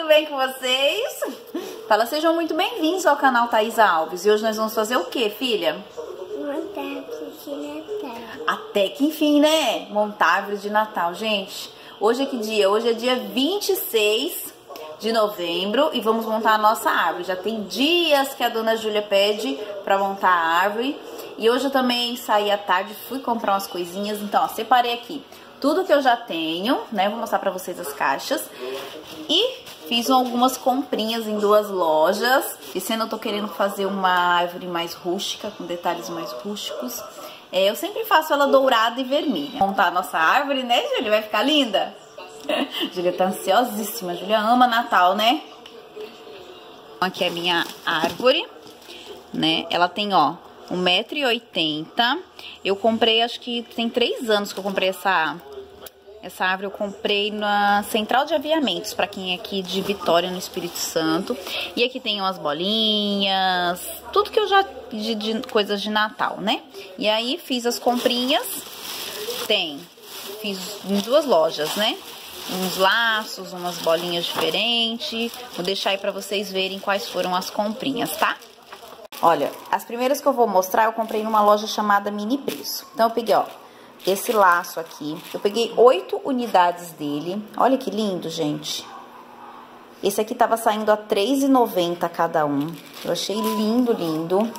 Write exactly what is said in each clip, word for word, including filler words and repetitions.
bem com vocês? Fala, sejam muito bem-vindos ao canal Thaisa Alves. E hoje nós vamos fazer o que, filha? Montar árvore de Natal. Até que enfim, né? Montar árvore de Natal, gente. Hoje é que dia? Hoje é dia vinte e seis de novembro e vamos montar a nossa árvore. Já tem dias que a dona Júlia pede pra montar a árvore. E hoje eu também saí à tarde, fui comprar umas coisinhas. Então, ó, separei aqui tudo que eu já tenho, né? Vou mostrar pra vocês as caixas. E fiz algumas comprinhas em duas lojas. Esse ano eu tô querendo fazer uma árvore mais rústica, com detalhes mais rústicos. É, eu sempre faço ela dourada e vermelha. Montar a nossa árvore, né, Júlia? Vai ficar linda? Júlia tá ansiosíssima. Júlia ama Natal, né? Aqui é a minha árvore, né? Ela tem, ó, um metro e oitenta. Eu comprei, acho que tem três anos que eu comprei essa, essa árvore. Eu comprei na Central de Aviamentos, pra quem é aqui de Vitória, no Espírito Santo. E aqui tem umas bolinhas, tudo que eu já pedi de coisas de Natal, né? E aí fiz as comprinhas. Tem, fiz em duas lojas, né? Uns laços, umas bolinhas diferentes. Vou deixar aí pra vocês verem quais foram as comprinhas, tá? Olha, as primeiras que eu vou mostrar eu comprei numa loja chamada Mini Preço. Então eu peguei, ó, esse laço aqui. Eu peguei oito unidades dele. Olha que lindo, gente. Esse aqui tava saindo a três reais e noventa centavos cada um. Eu achei lindo, lindo.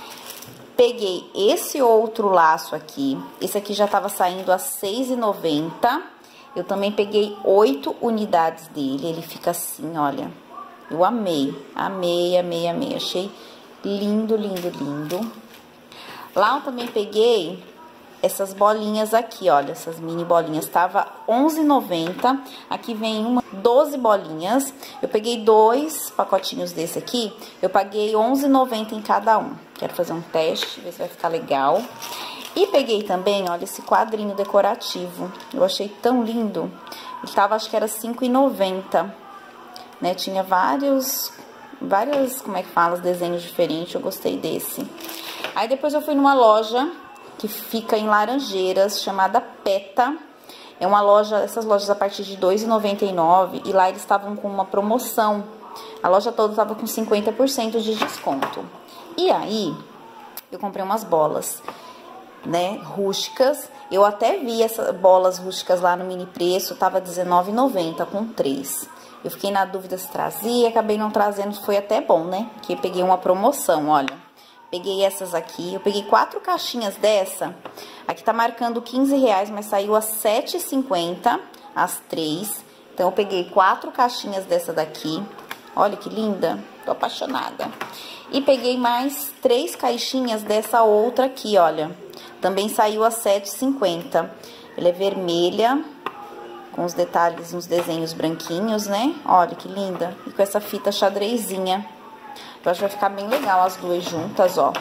Peguei esse outro laço aqui. Esse aqui já tava saindo a seis reais e noventa centavos. Eu também peguei oito unidades dele. Ele fica assim, olha. Eu amei, amei, amei, amei. Achei lindo, lindo, lindo. Lá eu também peguei essas bolinhas aqui, olha. Essas mini bolinhas. Tava onze reais e noventa centavos. Aqui vem uma, doze bolinhas. Eu peguei dois pacotinhos desse aqui. Eu paguei onze reais e noventa centavos em cada um. Quero fazer um teste, ver se vai ficar legal. E peguei também, olha, esse quadrinho decorativo. Eu achei tão lindo. Ele tava, acho que era cinco reais e noventa centavos, né? Tinha vários, vários, como é que fala, os desenhos diferentes. Eu gostei desse. Aí depois eu fui numa loja que fica em Laranjeiras, chamada Peta. É uma loja, essas lojas a partir de dois reais e noventa e nove centavos. E lá eles estavam com uma promoção. A loja toda estava com cinquenta por cento de desconto. E aí, eu comprei umas bolas, né, rústicas. Eu até vi essas bolas rústicas lá no Mini Preço, tava dezenove reais e noventa centavos com três. Eu fiquei na dúvida se trazia, acabei não trazendo, foi até bom, né? Porque peguei uma promoção, olha. Peguei essas aqui, eu peguei quatro caixinhas dessa. Aqui tá marcando quinze reais, mas saiu a sete reais e cinquenta centavos as três. Então eu peguei quatro caixinhas dessa daqui. Olha que linda, tô apaixonada. E peguei mais três caixinhas dessa outra aqui, olha. Também saiu a sete reais e cinquenta centavos. Ela é vermelha, com os detalhes, uns desenhos branquinhos, né? Olha que linda. E com essa fita xadrezinha. Eu acho que vai ficar bem legal as duas juntas, ó.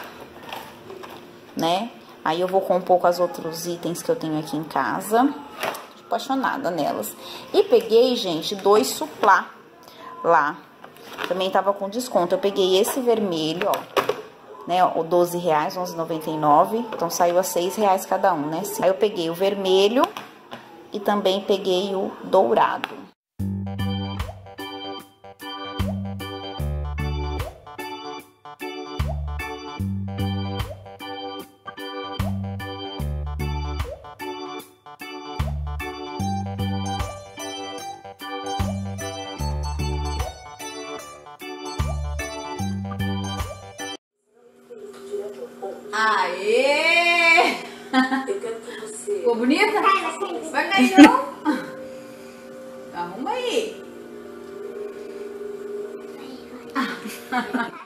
Né? Aí eu vou compor com os outros itens que eu tenho aqui em casa. Tô apaixonada nelas. E peguei, gente, dois suplá lá. Também tava com desconto. Eu peguei esse vermelho, ó. Né, ó, doze reais, onze reais e noventa e nove centavos. Então saiu a seis reais cada um, né? Aí eu peguei o vermelho e também peguei o dourado. Aê! Eu quero que você... Ficou bonita? Vai cair não? Arruma aí.